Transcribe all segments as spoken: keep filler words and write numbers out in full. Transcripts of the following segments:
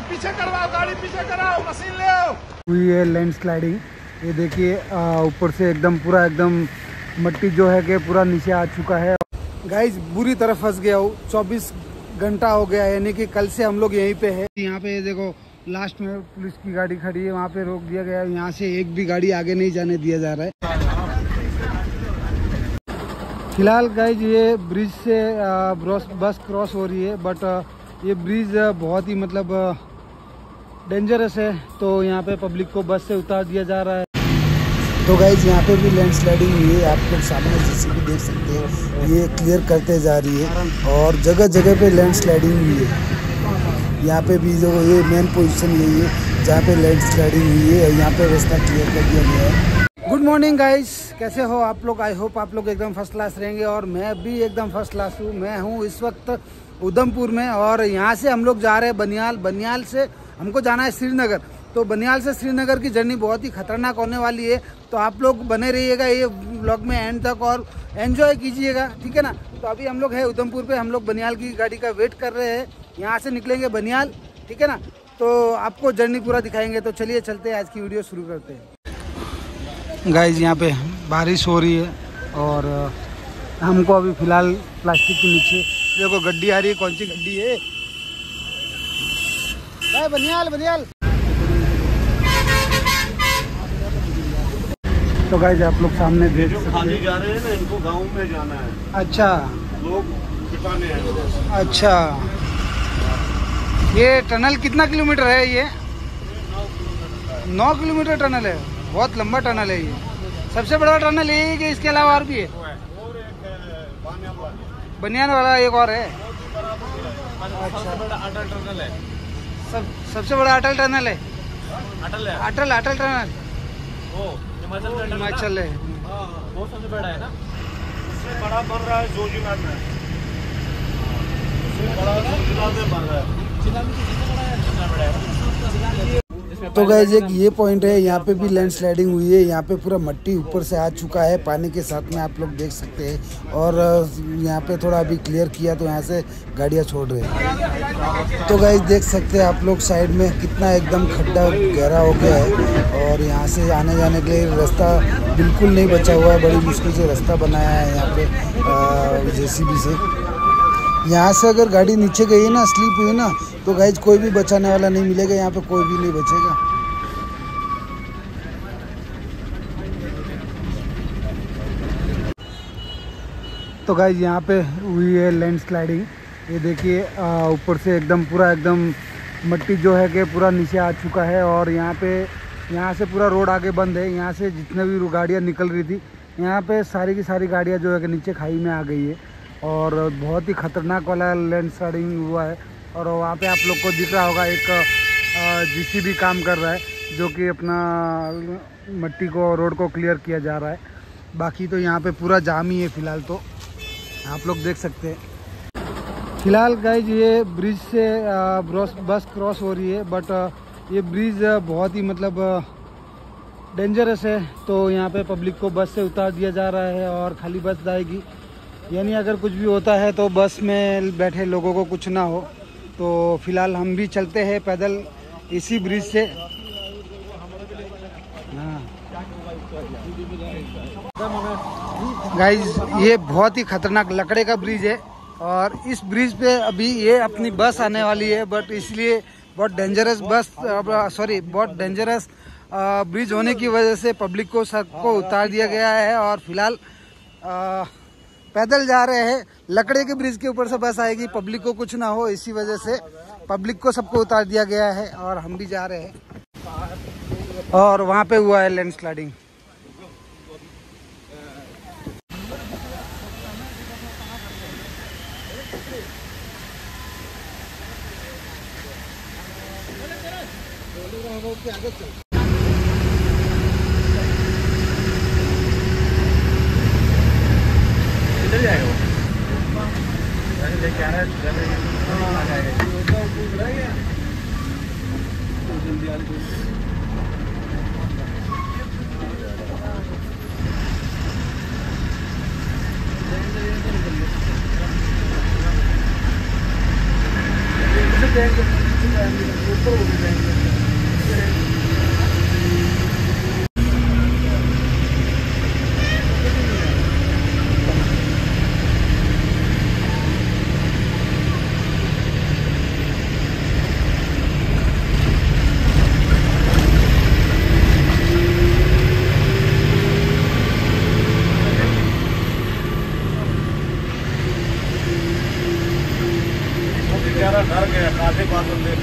पीछे करवाओ, गाड़ी पीछे कराओ, मशीन ले आओ। हुई है लैंड स्लाइडिंग। ये देखिए ऊपर से एकदम पूरा एकदम मट्टी जो है कि पूरा नीचे आ चुका है। गाइस बुरी तरह फंस गया हूँ। चौबीस घंटा हो गया, यानी कि कल से हम लोग यहीं पे है। यहाँ पे देखो लास्ट में पुलिस की गाड़ी खड़ी है, वहाँ पे रोक दिया गया है। यहाँ से एक भी गाड़ी आगे नहीं जाने दिया जा रहा है। फिलहाल गाइस ये ब्रिज से बस क्रॉस हो रही है, बट ये ब्रिज बहुत ही मतलब डेंजरस है, तो यहाँ पे पब्लिक को बस से उतार दिया जा रहा है। तो गाइज यहाँ पे भी लैंड स्लाइडिंग हुई है, आप लोग सामने जैसे भी देख सकते हैं। ये क्लियर करते जा रही है और जगह जगह पे लैंड स्लाइडिंग हुई है। यहाँ पे भी जो ये मेन पोजीशन यही है जहाँ पे लैंड स्लाइडिंग हुई है, यहाँ पे रास्ता क्लियर कर दिया गया है। गुड मॉर्निंग गाइस, कैसे हो आप लोग? आई होप आप लोग एकदम फर्स्ट क्लास रहेंगे और मैं भी एकदम फर्स्ट क्लास हूँ। मैं हूँ इस वक्त उधमपुर में और यहाँ से हम लोग जा रहे हैं बनियाल। बनियाल से हमको जाना है श्रीनगर। तो बनियाल से श्रीनगर की जर्नी बहुत ही खतरनाक होने वाली है, तो आप लोग बने रहिएगा ये व्लॉग में एंड तक और एंजॉय कीजिएगा, ठीक है ना। तो अभी हम लोग है उधमपुर पे, हम लोग बनियाल की गाड़ी का वेट कर रहे हैं। यहाँ से निकलेंगे बनियाल, ठीक है ना। तो आपको जर्नी पूरा दिखाएंगे। तो चलिए चलते हैं, आज की वीडियो शुरू करते हैं। गाइज यहाँ पे बारिश हो रही है और हमको अभी फ़िलहाल प्लास्टिक के नीचे देखो गड्डी आ रही है। कौन सी गड्डी है? बनियाल बनियाल। तो गाइज आप लोग सामने देख सकते हैं, खाली जा रहे हैं ना, इनको गांव में जाना है। अच्छा, लोग बिताने हैं। अच्छा, ये टनल कितना किलोमीटर है? ये नौ किलोमीटर टनल है। बहुत लंबा टनल है ये। सबसे बड़ा टनल ये है कि इसके अलावा और भी है? बनियान वाला एक और है। अच्छा, अटल टनल है। सब सबसे बड़ा अटल टनल है। अटल है, अटल अटल टनल हिमाचल है। वो सबसे बड़ा है ना। सबसे बड़ा बन रहा है जोजीला में। बड़ा जोजीला में बन रहा है। तो गाइस एक ये पॉइंट है, यहाँ पे भी लैंड स्लाइडिंग हुई है। यहाँ पे पूरा मट्टी ऊपर से आ चुका है पानी के साथ में, आप लोग देख सकते हैं। और यहाँ पे थोड़ा अभी क्लियर किया तो यहाँ से गाड़ियाँ छोड़ रहे हैं। तो गाइस देख सकते हैं आप लोग साइड में कितना एकदम खड्डा गहरा हो गया है और यहाँ से आने जाने के लिए रास्ता बिल्कुल नहीं बचा हुआ है। बड़ी मुश्किल से रास्ता बनाया है यहाँ पे जेसीबी से। यहाँ से अगर गाड़ी नीचे गई ना, स्लिप हुई ना, तो गाइज कोई भी बचाने वाला नहीं मिलेगा। यहाँ पे कोई भी नहीं बचेगा। तो गाइज यहाँ पे हुई है लैंड स्लाइडिंग। ये देखिए ऊपर से एकदम पूरा एकदम मट्टी जो है कि पूरा नीचे आ चुका है और यहाँ पे यहाँ से पूरा रोड आगे बंद है। यहाँ से जितने भी गाड़ियाँ निकल रही थी, यहाँ पे सारी की सारी गाड़ियाँ जो है कि नीचे खाई में आ गई है और बहुत ही खतरनाक वाला लैंड स्लाइडिंग हुआ है। और वहाँ पे आप लोग को दिख रहा होगा एक जीसीबी काम कर रहा है, जो कि अपना मट्टी को रोड को क्लियर किया जा रहा है। बाकी तो यहाँ पे पूरा जाम ही है फ़िलहाल, तो आप लोग देख सकते हैं। फ़िलहाल गाइज ये ब्रिज से बस क्रॉस हो रही है, बट ये ब्रिज बहुत ही मतलब डेंजरस है, तो यहाँ पे पब्लिक को बस से उतार दिया जा रहा है और खाली बस जाएगी। यानी अगर कुछ भी होता है तो बस में बैठे लोगों को कुछ ना हो। तो फिलहाल हम भी चलते हैं पैदल इसी ब्रिज से। हाँ गाइज ये बहुत ही खतरनाक लकड़े का ब्रिज है और इस ब्रिज पे अभी ये अपनी बस आने वाली है, बट इसलिए बहुत डेंजरस बस सॉरी बहुत डेंजरस ब्रिज होने की वजह से पब्लिक को सबको उतार दिया गया है और फिलहाल पैदल जा रहे हैं। लकड़े के ब्रिज के ऊपर से बस आएगी, पब्लिक को कुछ ना हो इसी वजह से पब्लिक को सबको उतार दिया गया है और हम भी जा रहे हैं। और वहाँ पे हुआ है लैंड स्लाइडिंग। किधर जाएगा वो? लेके आ रहा है जल्दी आ रही। ऊपर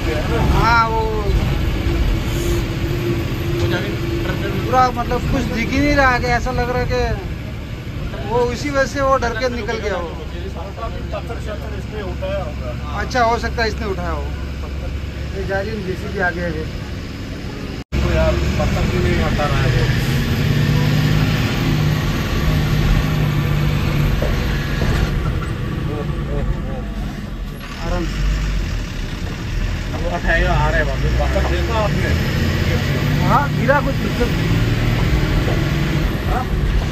हाँ वो पूरा मतलब कुछ दिख ही नहीं रहा है, कि ऐसा लग रहा है कि वो उसी वजह से वो डर के निकल गया हो। अच्छा हो सकता है इसने उठाया हो। ये गाड़ी जेसीबी आगे है तो यार पत्थर भी नहीं हटा रहा है वो। आराम से वो उठाएगा, आ रहा है वापस। पत्थर देखा आपने? हाँ गिरा कुछ दिक्कत। हाँ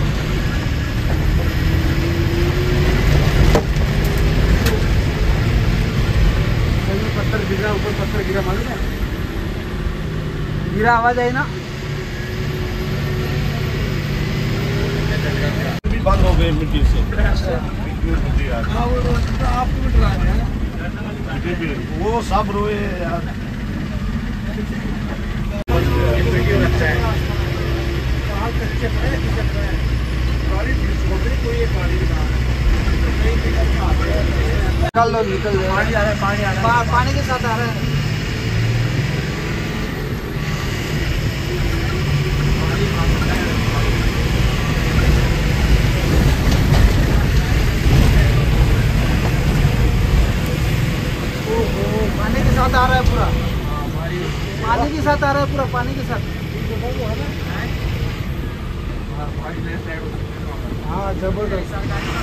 पत्थर गिरा, ऊपर पत्थर गिरा, मालूम है? गिरा आवाज आई ना। बंद हो गए मिट्टी से। वो सब रोए यार। निकाल लो, निकल जाए। पानी आ रहा है, पानी आ रहा है, पानी के साथ आ रहा है। पानी के साथ आ रहा है पूरा, पानी के साथ आ रहा है पूरा, पानी के साथ। हाँ जबरदस्त।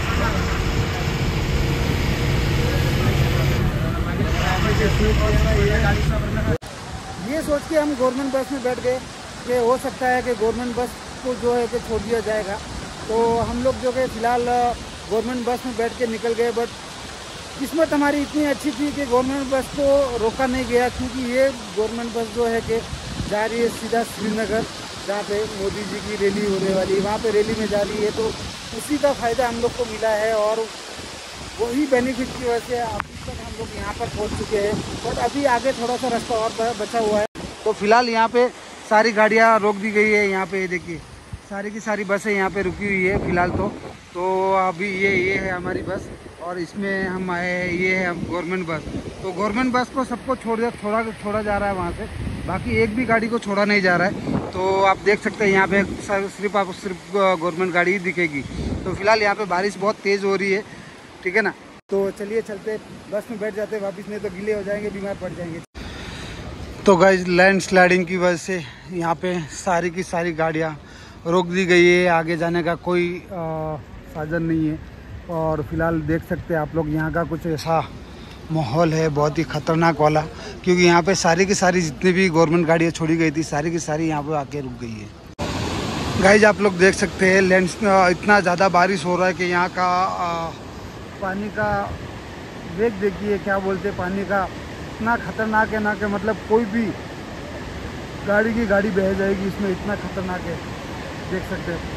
ये सोच के हम गवर्नमेंट बस में बैठ गए कि हो सकता है कि गवर्नमेंट बस को जो है कि छोड़ दिया जाएगा, तो हम लोग जो है फिलहाल गवर्नमेंट बस में बैठ के निकल गए। बट किस्मत हमारी इतनी अच्छी थी कि गवर्नमेंट बस को रोका नहीं गया, क्योंकि ये गवर्नमेंट बस जो है कि जा रही है सीधा श्रीनगर, जहाँ पे मोदी जी की रैली होने वाली है, वहाँ पे रैली में जा रही है। तो उसी का फ़ायदा हम लोग को मिला है और वही बेनिफिट की वजह से अभी तक हम लोग यहाँ पर पहुँच चुके हैं। और अभी आगे थोड़ा सा रास्ता और बचा हुआ है। तो फिलहाल यहाँ पे सारी गाड़ियाँ रोक दी गई है। यहाँ पे देखिए सारी की सारी बसें यहाँ पे रुकी हुई है फिलहाल। तो तो अभी ये ये है हमारी बस और इसमें हम आए हैं, ये है गवर्नमेंट बस। तो गवर्नमेंट बस को सबको छोड़ दिया, थोड़ा छोड़ा जा रहा है वहाँ से, बाकी एक भी गाड़ी को छोड़ा नहीं जा रहा है। तो आप देख सकते हैं यहाँ पे सिर्फ आपको सिर्फ गवर्नमेंट गाड़ी ही दिखेगी। तो फिलहाल यहाँ पे बारिश बहुत तेज़ हो रही है, ठीक है ना। तो चलिए चलते, बस में बैठ जाते वापस, नहीं तो गीले हो जाएंगे, बीमार पड़ जाएंगे। तो गाइस लैंड स्लाइडिंग की वजह से यहाँ पे सारी की सारी गाड़ियाँ रोक दी गई है, आगे जाने का कोई साधन नहीं है। और फिलहाल देख सकते हैं आप लोग यहाँ का कुछ ऐसा माहौल है बहुत ही ख़तरनाक वाला, क्योंकि यहाँ पे सारी की सारी जितनी भी गवर्नमेंट गाड़ियाँ छोड़ी गई थी सारी की सारी यहाँ पे आके रुक गई है। गाइस आप लोग देख सकते हैं लैंड इतना ज़्यादा बारिश हो रहा है कि यहाँ का आ, पानी का वेग देखिए, क्या बोलते हैं, पानी का इतना खतरनाक है ना कि मतलब कोई भी गाड़ी की गाड़ी बह जाएगी इसमें, इतना खतरनाक है, देख सकते हैं।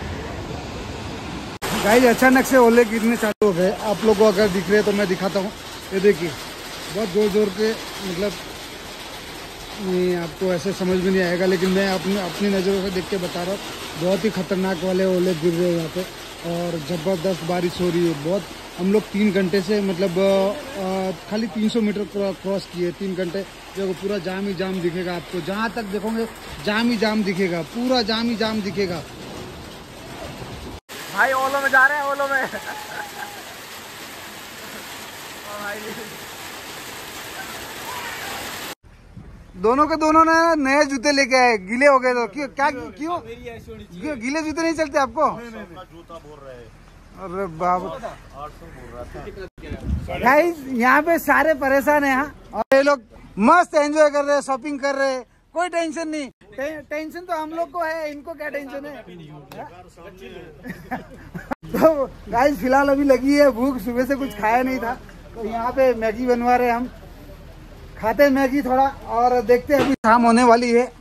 गाइस अचानक से ओले गिरने चालू हो गए, आप लोगों को अगर दिख रहे हैं तो मैं दिखाता हूँ। ये देखिए बहुत ज़ोर ज़ोर के, मतलब नहीं आपको ऐसे समझ में नहीं आएगा, लेकिन मैं अपने अपनी नज़रों से देख के बता रहा हूँ, बहुत ही खतरनाक वाले ओले गिर रहे हैं यहाँ पे और ज़बरदस्त बारिश हो रही है बहुत। हम लोग तीन घंटे से मतलब आ, खाली तीन सौ मीटर क्रॉस किए, तीन घंटे देखो पूरा जाम ही जाम दिखेगा आपको, जहाँ तक देखोगे जाम ही जाम दिखेगा, पूरा जाम ही जाम दिखेगा। भाई ओलो में जा रहे हैं, ओलो में दोनों के दोनों ने नए जूते लेके आए, गीले हो गए तो क्यों, क्या क्यों गीले जूते नहीं चलते आपको? जूता बोल रहे हैं। अरे बाबा आठ सौ बोल रहा था। गाइस यहाँ पे सारे परेशान है यहाँ, और ये लोग मस्त एंजॉय कर रहे हैं, शॉपिंग कर रहे हैं, कोई टेंशन नहीं। टे, टेंशन तो हम लोग को है, इनको क्या टेंशन है। तो गाइस फिलहाल अभी लगी है भूख, सुबह से कुछ खाया नहीं था, तो यहाँ पे मैगी बनवा रहे हैं हम, खाते हैं मैगी थोड़ा और देखते हैं। अभी शाम होने वाली है,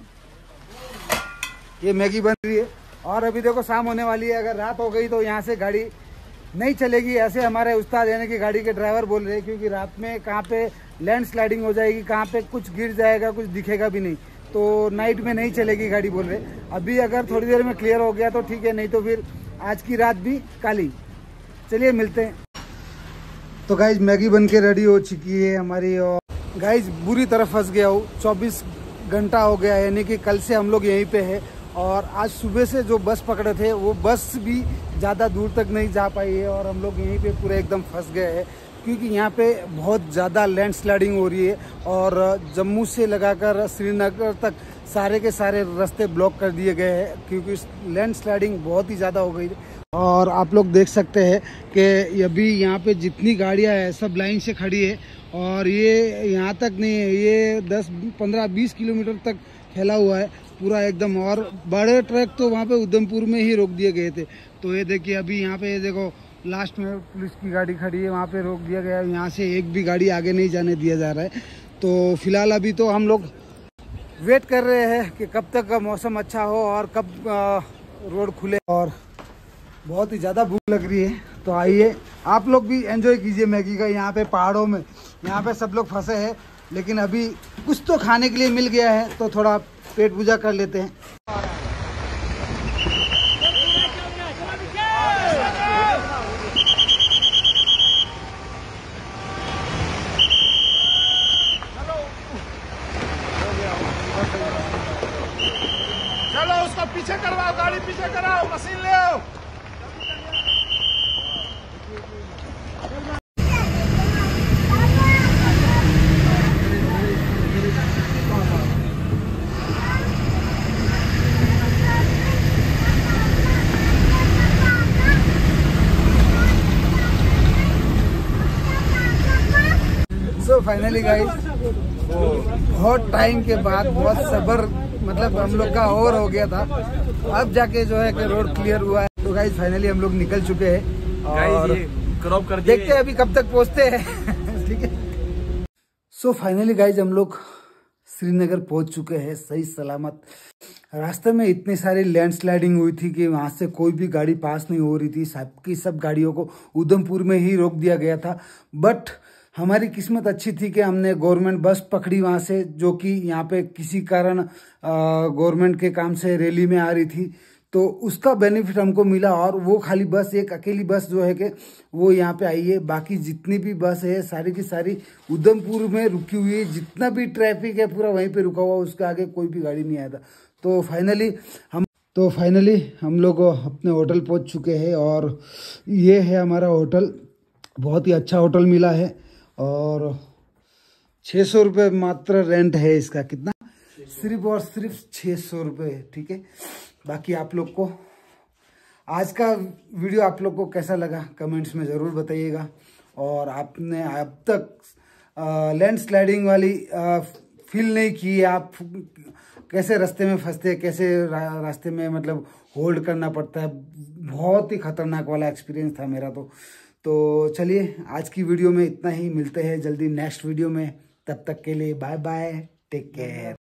ये मैगी बन रही है और अभी देखो शाम होने वाली है। अगर रात हो गई तो यहाँ से गाड़ी नहीं चलेगी, ऐसे हमारे उस्ताद यानी कि गाड़ी के ड्राइवर बोल रहे हैं, क्योंकि रात में कहाँ पे लैंड स्लाइडिंग हो जाएगी, कहाँ पे कुछ गिर जाएगा, कुछ दिखेगा भी नहीं, तो नाइट में नहीं चलेगी गाड़ी बोल रहे। अभी अगर थोड़ी देर में क्लियर हो गया तो ठीक है, नहीं तो फिर आज की रात भी काली। चलिए मिलते हैं। तो गाइस मैगी बन के रेडी हो चुकी है हमारी और गाइज बुरी तरह फंस गया हूँ। चौबीस घंटा हो गया, यानी कि कल से हम लोग यहीं पे है और आज सुबह से जो बस पकड़े थे वो बस भी ज़्यादा दूर तक नहीं जा पाई है और हम लोग यहीं पे पूरे एकदम फंस गए हैं क्योंकि यहाँ पे बहुत ज़्यादा लैंड स्लाइडिंग हो रही है और जम्मू से लगाकर श्रीनगर तक सारे के सारे रास्ते ब्लॉक कर दिए गए हैं क्योंकि लैंड स्लाइडिंग बहुत ही ज़्यादा हो गई है। और आप लोग देख सकते हैं कि अभी यहाँ पे जितनी गाड़ियाँ हैं सब लाइन से खड़ी है और ये यहाँ तक नहीं है, ये दस पंद्रह बीस किलोमीटर तक फैला हुआ है पूरा एकदम। और बड़े ट्रक तो वहाँ पे उधमपुर में ही रोक दिए गए थे। तो ये देखिए अभी यहाँ पे ये देखो लास्ट में पुलिस की गाड़ी खड़ी है, वहाँ पे रोक दिया गया है, यहाँ से एक भी गाड़ी आगे नहीं जाने दिया जा रहा है। तो फिलहाल अभी तो हम लोग वेट कर रहे हैं कि कब तक मौसम अच्छा हो और कब आ, रोड खुले। और बहुत ही ज़्यादा भूख लग रही है तो आइए आप लोग भी एंजॉय कीजिए मैगी का। यहाँ पे पहाड़ों में यहाँ पे सब लोग फंसे हैं लेकिन अभी कुछ तो खाने के लिए मिल गया है तो थोड़ा पेट पूजा कर लेते हैं। चलो उसको पीछे करवाओ, गाड़ी पीछे कराओ, मशीन ले आओ। सो फाइनली गाइस बहुत टाइम के बाद बहुत सब्र मतलब हम लोग का और हो गया था, अब जाके जो है कि रोड क्लियर हुआ है। तो गाइस फाइनली हम लोग निकल चुके हैं और क्रॉप कर देखते हैं अभी कब तक पहुंचते हैं। ठीक है। सो फाइनली गाइस हम लोग श्रीनगर पहुंच चुके हैं सही सलामत। रास्ते में इतनी सारी लैंडस्लाइडिंग हुई थी कि वहां से कोई भी गाड़ी पास नहीं हो रही थी, सबकी सब गाड़ियों को उधमपुर में ही रोक दिया गया था। बट हमारी किस्मत अच्छी थी कि हमने गवर्नमेंट बस पकड़ी वहाँ से, जो कि यहाँ पे किसी कारण गवर्नमेंट के काम से रैली में आ रही थी, तो उसका बेनिफिट हमको मिला। और वो खाली बस एक अकेली बस जो है कि वो यहाँ पे आई है, बाकी जितनी भी बस है सारी की सारी उधमपुर में रुकी हुई है। जितना भी ट्रैफिक है पूरा वहीं पे रुका हुआ, उसके आगे कोई भी गाड़ी नहीं आया था। तो फाइनली हम तो फाइनली हम लोग अपने होटल पहुँच चुके हैं और ये है हमारा होटल। बहुत ही अच्छा होटल मिला है और छः सौ रुपये मात्र रेंट है इसका। कितना? सिर्फ और सिर्फ छः सौ रुपये। ठीक है। बाकी आप लोग को आज का वीडियो आप लोग को कैसा लगा कमेंट्स में ज़रूर बताइएगा। और आपने अब तक लैंड स्लाइडिंग वाली आ, फील नहीं की है, आप कैसे रास्ते में फंसते हैं, कैसे रा, रास्ते में मतलब होल्ड करना पड़ता है, बहुत ही खतरनाक वाला एक्सपीरियंस था मेरा। तो तो चलिए आज की वीडियो में इतना ही, मिलते हैं जल्दी नेक्स्ट वीडियो में। तब तक के लिए बाय बाय, टेक केयर।